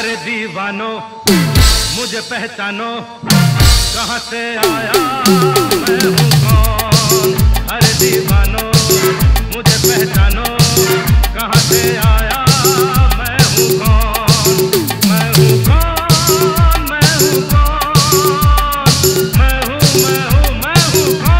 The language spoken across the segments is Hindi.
अरे दीवानो मुझे पहचानो, कहाँ से आया मैं हूँ कौन। अरे दीवानो मुझे पहचानो, कहाँ से आया मैं हूँ कौन। मैं हूँ कौन, मैं हूँ कौन, मैं हूँ मैं हूँ मैं हूँ कौन।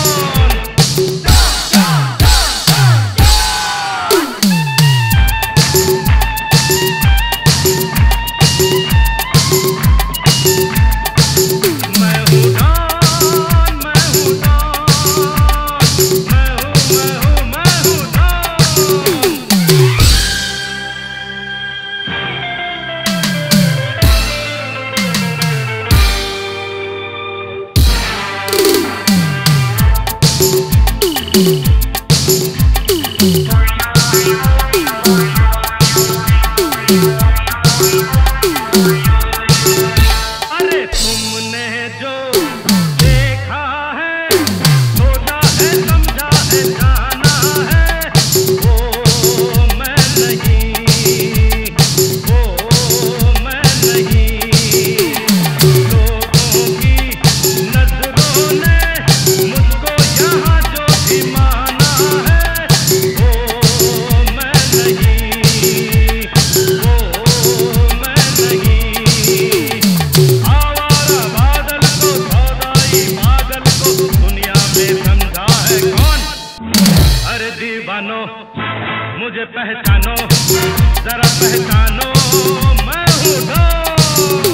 मुझे पहचानो, जरा पहचानो, मैं हूँ डॉन।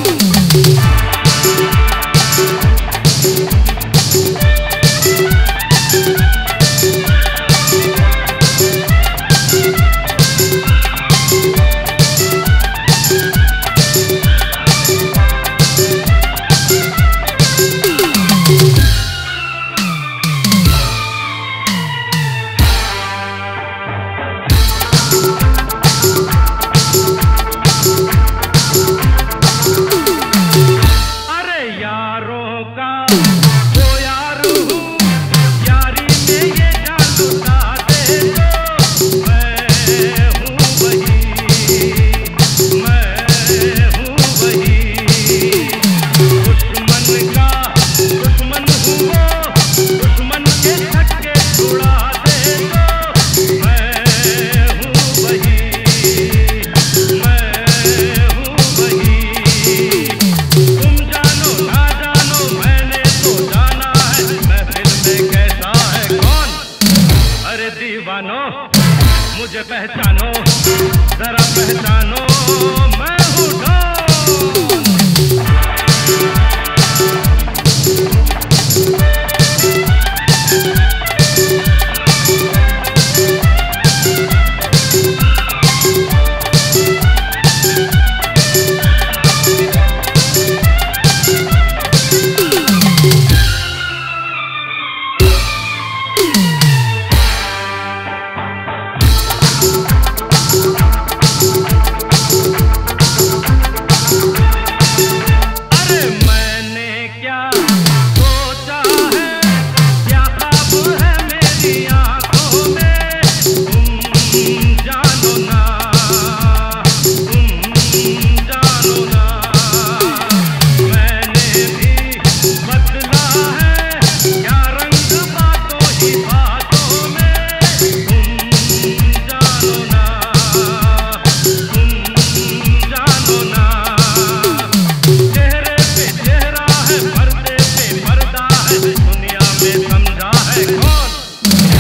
मुझे पहचानो, जरा पहचानो, मैं हूँ डॉन।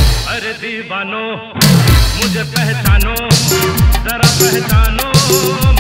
दीवानो मुझे पहचानो, जरा पहचानो।